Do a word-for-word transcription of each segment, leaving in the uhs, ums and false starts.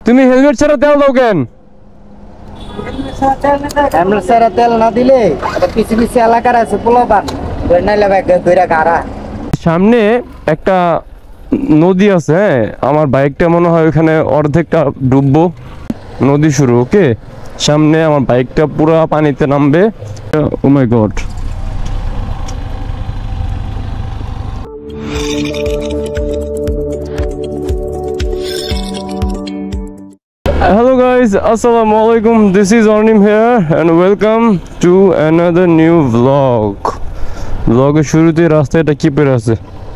তুমি হেলমেট ছাড়া তেল দাও কেন? হেলমেট ছাড়া তেল না দিলে পিছে পিছে এলাকার আছে পোলাপান নাইলে ব্যাগ ধরে গাড়া। সামনে একটা নদী আছে, হ্যাঁ আমার বাইকটা মনে হয় ওখানে অর্ধেকটা ডুববো, নদী শুরু। ওকে, সামনে আমার বাইকটা পুরো পানিতে নামবে। Oh my God. Hello guys, assalamu alaikum. This is Arnim here and welcome to another new vlog. Vlog এর শুরুতে রাস্তাটা কি পড়ে আছে?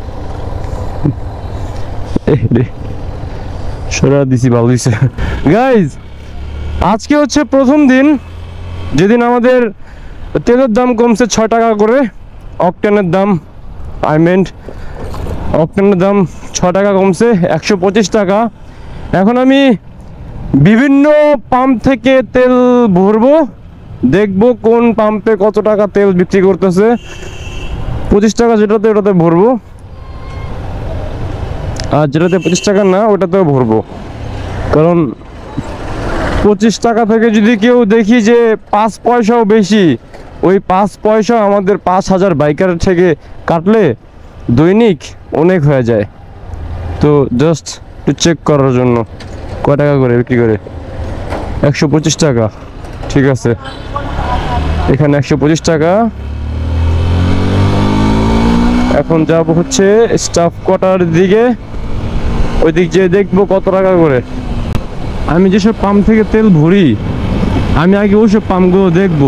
এই রে সরা দিছি ভালো হইছে। গাইজ, আজকে হচ্ছে প্রথম দিন যেদিন আমাদের তেলের দাম কমছে ছয় টাকা করে। অকটেনের দাম আই মিন অকটেনের দাম ছয় টাকা কমছে, একশো পঁচিশ টাকা। এখন আমি বিভিন্ন পাম্প থেকে তেল ভরবো, দেখবো কোন পাম্পে কত টাকা তেল বিক্রি করতেছে। পঁচিশ টাকা যেটাতে ওটাতে ভরবো, আর যেটাতে পঁচিশ টাকা না ওটাতেও ভরবো। কারণ পঁচিশ টাকা থেকে যদি কেউ দেখি যে পাঁচ পয়সাও বেশি, ওই পাঁচ পয়সা আমাদের পাঁচ হাজার বাইকার থেকে কাটলে দৈনিক অনেক হয়ে যায়। তো জাস্ট একটু চেক করার জন্য কয় টাকা করে বিক্রি করে। একশো পঁচিশ টাকা, ঠিক আছে, এখানে একশো পঁচিশ টাকা। এখন যাব হচ্ছে স্টাফ কোয়ার্টার দিকে, ওই দিক যেয়ে দেখবো কত টাকা করে। আমি যেসব পাম্প থেকে তেল ভরি আমি আগে ওইসব পাম্পগুলো দেখবো।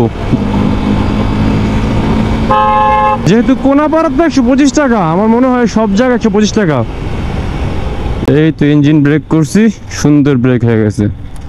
যেহেতু কোনাপাড়াতে একশো পঁচিশ টাকা, আমার মনে হয় সব জায়গায় একশো পঁচিশ টাকা। এই তো ইঞ্জিন ব্রেক করছি, সুন্দর ব্রেক হয়ে গেছে।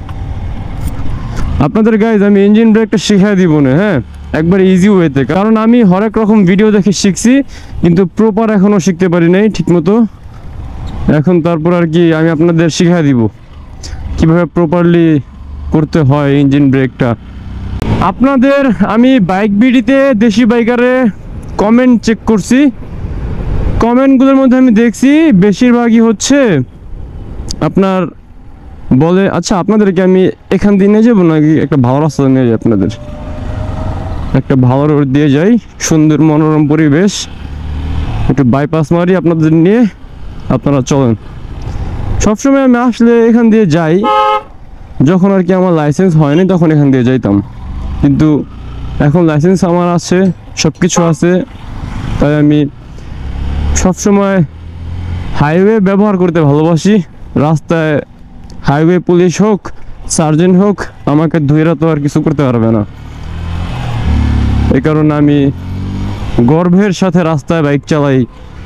আপনাদের গাইজ আমি ইঞ্জিন ব্রেকটা শিখিয়ে দিব না, হ্যাঁ একবার ইজি ওয়েতে। কারণ আমি হরেক রকম ভিডিও দেখে শিখছি, কিন্তু প্রপার এখনো শিখতে পারি নাই ঠিক মতো। এখন তারপর আর কি আমি আপনাদের শিখিয়ে দিব কিভাবে প্রপারলি করতে হয় ইঞ্জিন ব্রেকটা। আপনাদের আমি বাইক বিডিতে দেশি বাইকারে কমেন্ট চেক করছি, কমেন্টগুলোর মধ্যে আমি দেখছি বেশিরভাগই হচ্ছে আপনার বলে, আচ্ছা আপনাদেরকে আমি এখান দিয়ে নিয়ে যাবো নাকি একটা ভালো রাস্তা নিয়ে যাই, আপনাদের একটা ভালো রোড দিয়ে যাই, সুন্দর মনোরম পরিবেশ, একটু বাইপাস মারি আপনাদের নিয়ে, আপনারা চলেন। সবসময় আমি আসলে এখান দিয়ে যাই, যখন আর কি আমার লাইসেন্স হয়নি তখন এখান দিয়ে যাইতাম, কিন্তু এখন লাইসেন্স আমার আছে, সব কিছু আছে, তাই আমি সবসময় হাইওয়ে ব্যবহার করতে ভালোবাসি। রাস্তায় হাইওয়ে পুলিশ হোক, সার্জেন্ট হোক, আমাকে ধুইরা তো আর কিছু করতে পারবে না। এই কারণে আমি গর্বের সাথে রাস্তায় বাইক চালাই।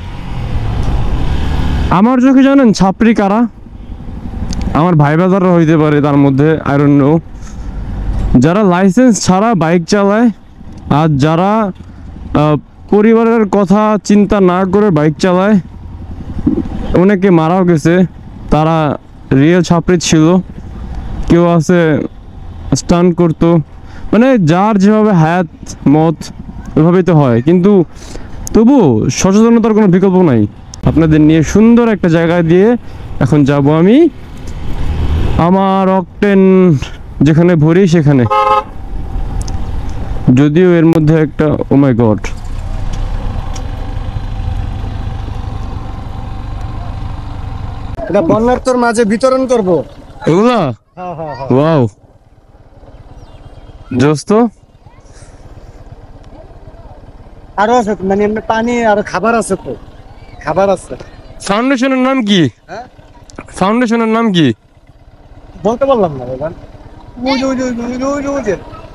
আমার চোখে জানেন ছাপরি কারা? আমার ভাই বাজাররা হইতে পারে তার মধ্যে, আই ডোন্ট নো। যারা লাইসেন্স ছাড়া বাইক চালায় আর যারা পরিবারের কথা চিন্তা না করে বাইক চালায়, অনেকে মারাও গেছে, তারা রিয়েল ছাপরি ছিল। কেউ আছে স্টান্ট করতো, মানে যার যেভাবে হায়াত মত ওইভাবেই তো হয়, কিন্তু তবু সচেতনতার কোনো বিকল্প নাই। আপনাদের নিয়ে সুন্দর একটা জায়গায় দিয়ে এখন যাব আমি আমার অকটেন যেখানে ভরি সেখানে, যদিও এর মধ্যে একটা ও মাই গড। এটা বন্যার্থর মাঝে বিতরণ করব এগুলা। হ্যাঁ হ্যাঁ হ্যাঁ, ওয়াও, দোস্ত আরো আছে তো, মানে এমনি পানি আর খাবার আছে তো, খাবার আছে। ফাউন্ডেশনের নাম কি? হ্যাঁ ফাউন্ডেশনের নাম কি বলতে পারলাম না এবার। ওই যে ওই যে ওই যে ওই যে ওই যে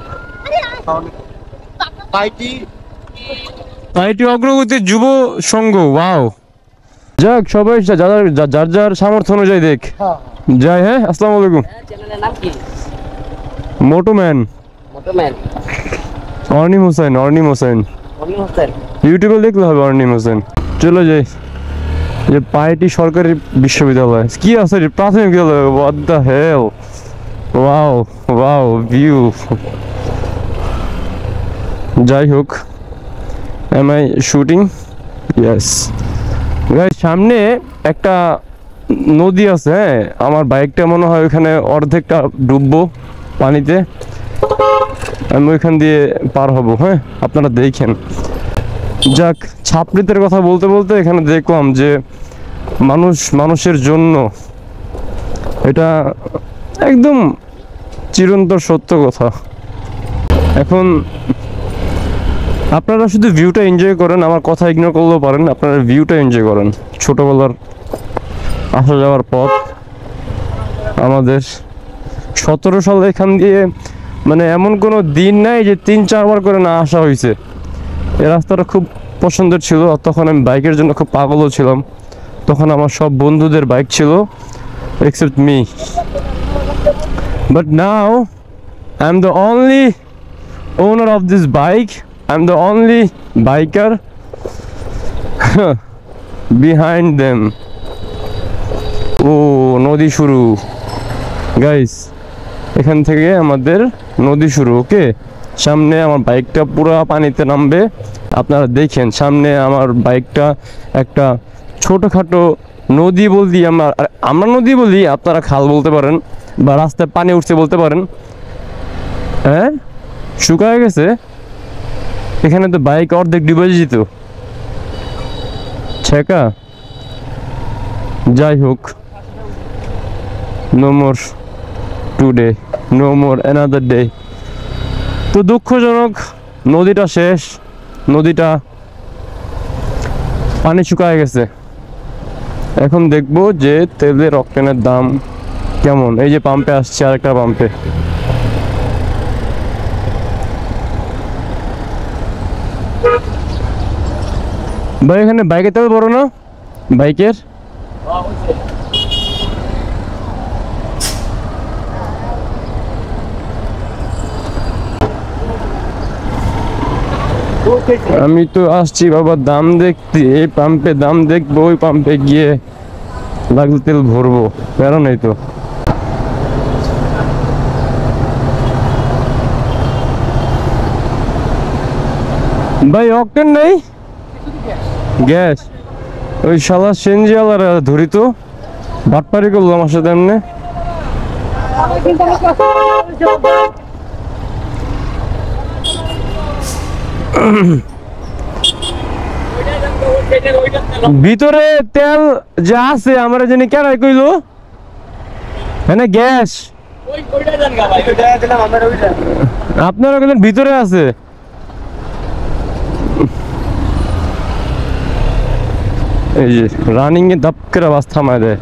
পাইটি আইটি অগ্রগতি যুব সংঘ। ওয়াও, যাক সবাই যা- যার যা- যার যার সামর্থ্য অনুযায়ী দেখ হ্যাঁ যাই। হ্যাঁ, আসসালামু আলাইকুম। চ্যানেলের নাম কি? মোটোম্যান মোটোম্যান অর্নিম হোসেন, অর্নিম হোসেন অনিল হোসেন। ইউটিউবে দেখলে হবে অর্নিম হোসেন। চলে যাই যে পাইটি সরকারি বিশ্ববিদ্যালয় কি আছে রে, প্রাথমিক বিদ্যালয়। What the hell, wow wow view. যাই হোক, am I shooting? Yes guys, সামনে একটা নদী আছে, হ্যাঁ আমার বাইকটা মনে হয় ওখানে অর্ধেকটা ডুববো পানিতে, আমি ওইখান দিয়ে পার হব। হ্যাঁ আপনারা দেখেন। যাক, ছাপড়িদের কথা বলতে বলতে এখানে দেখলাম যে মানুষ মানুষের জন্য, এটা একদম চিরন্তর সত্য কথা। এখন আপনারা শুধু ভিউটা এনজয় করেন, আমার কথা ইগনোর করলেও পারেন, আপনারা ভিউটা এনজয় করেন। ছোটবেলার আসা যাওয়ার পথ আমাদের, সতেরো সাল এখান দিয়ে মানে এমন কোনো দিন নাই যে তিন চারবার করে না আসা হয়েছে। এই রাস্তাটা খুব পছন্দের ছিল, আর তখন আমি বাইকের জন্য খুব পাগলও ছিলাম। তখন আমার সব বন্ধুদের বাইক ছিল except me, but now I'm the only owner of this bike, I'm the only biker behind them. ও নদী শুরু গাইস, এখান থেকে আমাদের নদী শুরু। ওকে, সামনে আমার বাইকটা পুরো পানিতে নামবে, আপনারা দেখেন। সামনে আমার বাইকটা একটা ছোটোখাটো নদী বলতে আমরা আমরা নদী বলি, আপনারা খাল বলতে পারেন, বা রাস্তায় পানি উঠছে বলতে পারেন। হ্যাঁ শুকায় গেছে, এখানে তো বাইক অর্ধেক ডুবে যেত। ছেকা, যাই হোক, no more today, no more another day. তো দুঃখজনক, নদীটা শেষ, নদীটা পানি শুকায় গেছে। এখন দেখবো যে তেলের অকটেনের দাম কেমন। এই যে পাম্পে আসছে, আরেকটা পাম্পে। ভাই এখানে বাইকের তেল বড় না, বাইকের আমি তো আসছি বাবা দাম দেখতে, এই পাম্পে দাম দেখবো, ওই পাম্পে গিয়ে লাগলে তেল ভরবো, কারণ এই তো ভাই অকটেন নেই, গ্যাস। ওই শালা সেনজি আলারা ধরি তো বাটপারি করলো আমার সাথে এমনি। ভিতরে তেল যা আছে আমার জানি কেনাই কইলো, হ্যাঁ গ্যাস আপনারা কইলেন ভিতরে আছে। এই যে রানিং এ ধাপ করে বাস থামায় দেয়।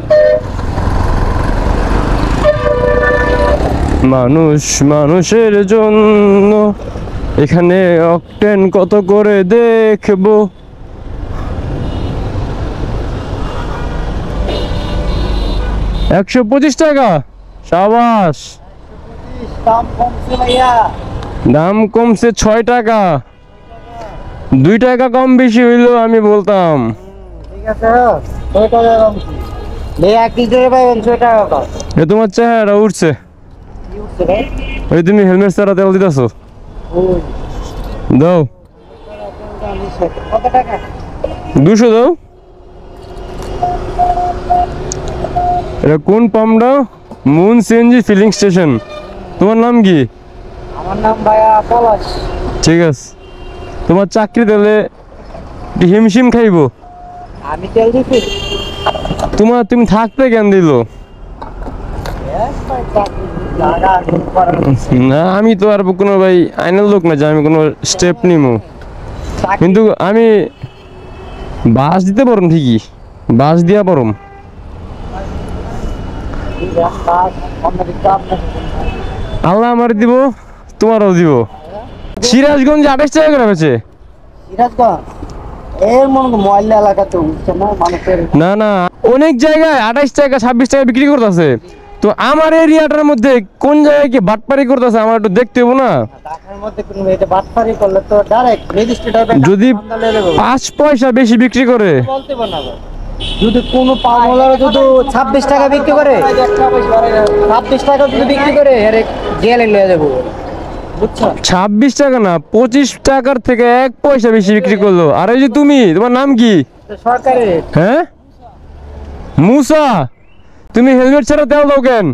মানুষ মানুষের জন্য, এখানে অকটেন কত করে দেখবো। একশো পঁচিশ টাকা, সাবাস। দাম কমছে ভাইয়া, দাম কমছে ছয় টাকা, দুই টাকা কম বেশি হইলো আমি বলতাম। ঠিক আছে ছয় টাকা কমছে ভাই, এক লিটারে পাইবেন ছয় টাকা কম। এ তোমার চেহারা উঠছে, কি উঠছে ভাই? ওই তুমি হেলমেট ছাড়া তেল দিতেছো, ওই দাও কত টাকা? দুশো দাও। এটা কোন পাম্পটা? Moon CNG filling station. তোমার নাম কি? আমার নাম ভাইয়া পলাশ। ঠিক আছে, তোমার চাকরি দিলে হিমশিম খাইব। আমি তেল দিছি, তোমার তুমি থাকতে কেন দিল না? আমি তো আর কোনো ভাই আইনের লোক না যে আমি কোনো স্টেপ নিমো, কিন্তু আমি বাস দিতে পারুম, ঠিকই বাস দিয়া পারুম। আল্লাহ আমার দিব, তোমারও দিব। সিরাজগঞ্জ আঠাশ টাকা করে বেচে। সিরাজগঞ্জ এর মন ময়লা এলাকাতে উঠছে না মানুষের। না না, অনেক জায়গায় আঠাশ টাকা ছাব্বিশ টাকা বিক্রি করতেছে। তো আমার এরিয়াটার মধ্যে কোন জায়গায় কি বাটপারি করতেছে আমার একটু দেখতে হবো না? ঢাকার মধ্যে কোন এটা বাটপারি করলে তো ডাইরেক্ট রেজিস্ট্রেট হবে। যদি পাঁচ পয়সা বেশি বিক্রি করে বলতে বানাবো, যদি কোনো পাগলার যদি ছাব্বিশ টাকা বিক্রি করে, ছাব্বিশ টাকা যদি বিক্রি করে এর জেলে নিয়ে যাবো, বুঝছো? ছাব্বিশ টাকা না, পঁচিশ টাকার থেকে এক পয়সা বেশি বিক্রি করলো। আর এই যে তুমি, তোমার নাম কি? সরকারের হ্যাঁ মুসা। তুমি হেলমেট ছাড়া তেল দাও কেন?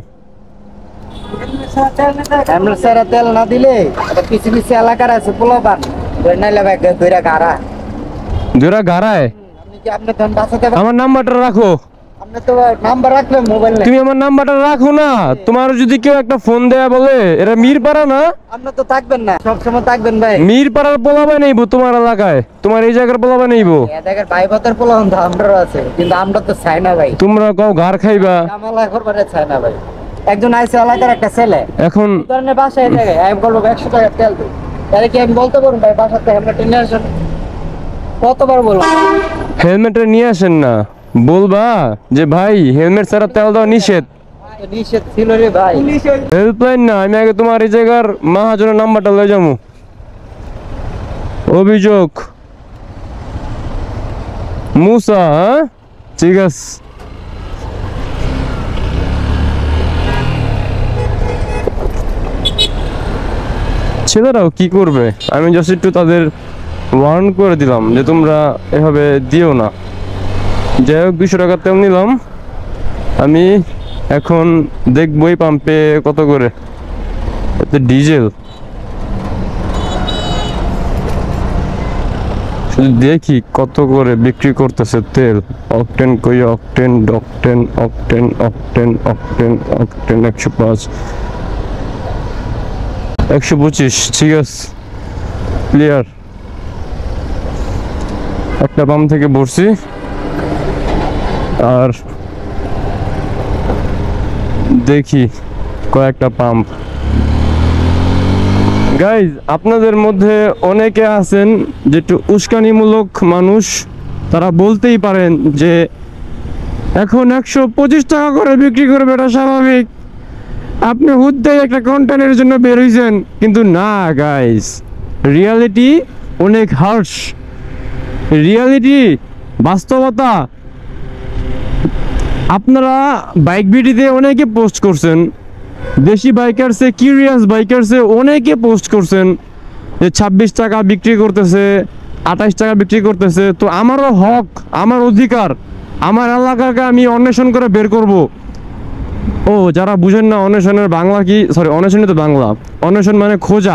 আমরা সারা তেল না দিলে আবার কিছু কিছু এলাকার আছে পোলাপান ধরে নাইলে ভাই ধরে গাড়া। জোরা গাড়ায়। আপনি কি আপনি ধন বাঁচাতে পারেন? আমার নাম্বারটা রাখো। আপনি তো নাম্বার রাখলেন মোবাইল নেই। তুমি আমার নাম্বারটা রাখো না। তোমার যদি কেউ একটা ফোন দেয়া বলে, এরা মিরপাড়া না? আপনি তো থাকবেন না, সবসময় থাকবেন ভাই। মিরপাড়ার পোলাবাই নেইবো তোমার এলাকায়, তোমার এই জায়গার পোলাবাই নেইবো। এদের ভাই ভাতার পোলাপান তো আমরাও আছে, কিন্তু আমরা তো চাই না ভাই। তোমরা কাউ ঘর খাইবা। কামালা করবারে চাই না ভাই। একজন আইসে এলাকার একটা ছেলে এখন এই ধরনের বাসায় জায়গায় আমি বলবো একশো টাকা তেল দিই, তাহলে কি আমি বলতে পারবো ভাই বাসাতে আমরা টেনে আসেন? কতবার বলবো? হেলমেটটা নিয়ে আসেন না, বলবা যে ভাই হেলমেট ছাড়া তেল দেওয়া নিষেধ। তো নিষেধ ছিল রে ভাই। হেল্পলাইন না, আমি আগে তোমার এই জায়গার মহাজনের নাম্বারটা লয়ে যাবো। অভিযোগ মুসা, হ্যাঁ ঠিক আছে। ছেলেরাও কি করবে, আমি জাস্ট একটু তাদের ওয়ার্ন করে দিলাম যে তোমরা এভাবে দিও না। যাই হোক, দুশো টাকা তেল নিলাম। আমি এখন দেখবই পাম্পে কত করে ডিজেল, শুধু দেখি কত করে বিক্রি করতেছে তেল। অকটেন কই, octane octane octane octane octane octane একশো পাঁচ, একশো পঁচিশ, ঠিক আছে ক্লিয়ার। একটা পাম্প থেকে ভরছি, আর দেখি কয়েকটা পাম্প। গাইজ, আপনাদের মধ্যে অনেকে আছেন যে একটু উস্কানিমূলক মানুষ, তারা বলতেই পারেন যে এখন একশো পঁচিশ টাকা করে বিক্রি করবে, এটা স্বাভাবিক, আপনি হুদ্দাই একটা কন্টেন্টের জন্য বের হইছেন। কিন্তু না গাইজ, রিয়ালিটি অনেক হার্শ। রিয়ালিটি, বাস্তবতা। আপনারা বাইক ভিডিওতে অনেকে পোস্ট করছেন, দেশি বাইকারসে, কিউরিয়াস বাইকারসে অনেকে পোস্ট করছেন যে ছাব্বিশ টাকা বিক্রি করতেছে, আঠাইশ টাকা বিক্রি করতেছে। তো আমারও হক, আমার অধিকার, আমার এলাকাকে আমি অন্বেষণ করে বের করব। ও যারা বুঝেন না অন্বেষণের বাংলা কি, সরি অন্বেষণ তো বাংলা, অন্বেষণ মানে খোঁজা।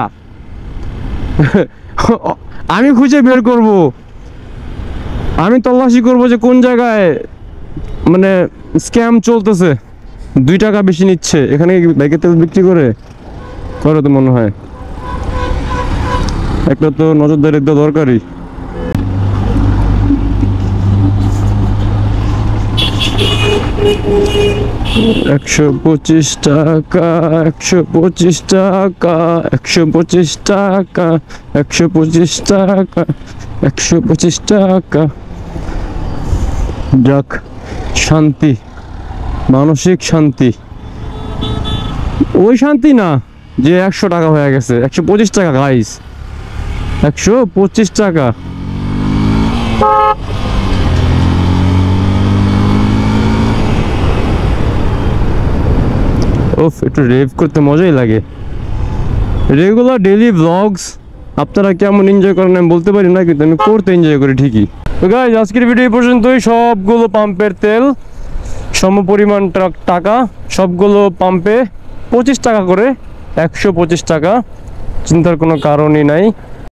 আমি খুঁজে বের করব, আমি তল্লাশি করব যে কোন জায়গায় মানে স্ক্যাম চলতেছে, দুই টাকা বেশি নিচ্ছে। এখানে বাইকের তেল বিক্রি করে করে তো মনে হয় একটা তো নজরদারি দেওয়া দরকারই। একশো পঁচিশ টাকা, একশো পঁচিশ টাকা, একশো পঁচিশ টাকা, একশো পঁচিশ টাকা, একশো পঁচিশ টাকা। যাক, শান্তি, মানসিক শান্তি। ওই শান্তি না যে একশো টাকা হয়ে গেছে, একশো পঁচিশ টাকা গাইস, একশো পঁচিশ টাকা। ওফ, একটু রেভ করতে মজাই লাগে। রেগুলার ডেইলি ব্লগস আপনারা কেমন এনজয় করেন আমি বলতে পারি না, কিন্তু আমি করতে এনজয় করি ঠিকই। তো গাইজ, আজকের ভিডিও পর্যন্তই। সবগুলো পাম্পের তেল সম পরিমাণ টাকা, সবগুলো পাম্পে পঁচিশ টাকা করে, একশো পঁচিশ টাকা। চিন্তার কোনো কারণই নাই।